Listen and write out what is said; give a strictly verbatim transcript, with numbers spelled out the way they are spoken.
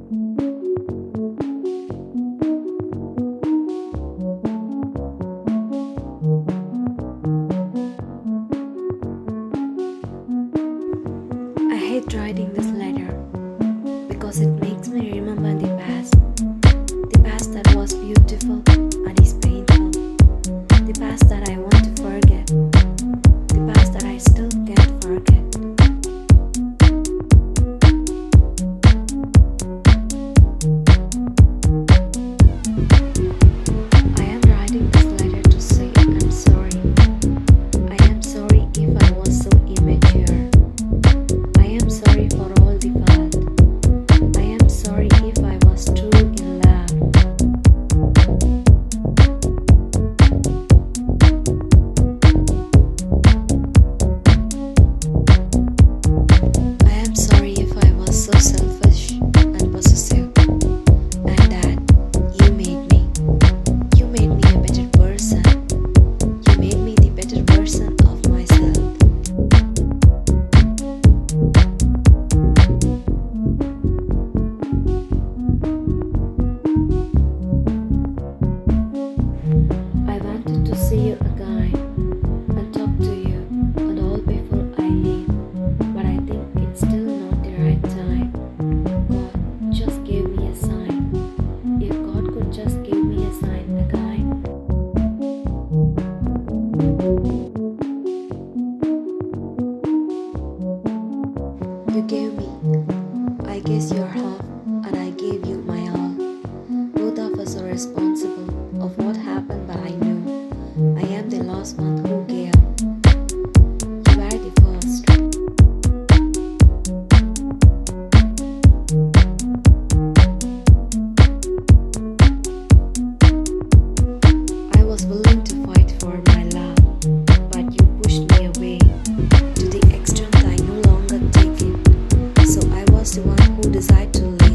I hate writing this letter because it makes me remember the past. The past that was beautiful and is painful. The past that I want to forget. The past that I still can't forget. I am writing this letter to say I'm sorry. I am sorry if I was so immature. I am sorry for all the fault. I am sorry if I was too in love. I am sorry if I was so selfish and possessive, and that you made me. You made me a better person. You made me the better version of myself. I wanted to see you again and talk to you and all before I leave, but I think it's still not the right time. God just gave me a sign. If God could just give me a sign again. You gave me, I guess, your half, and I gave you my all. Both of us are responsible of what happened, but I knew I am the last one who gave. You are the first. I was willing to fight for my love, but you pushed me away to the extent I no longer take it. So I was the one who decided to leave.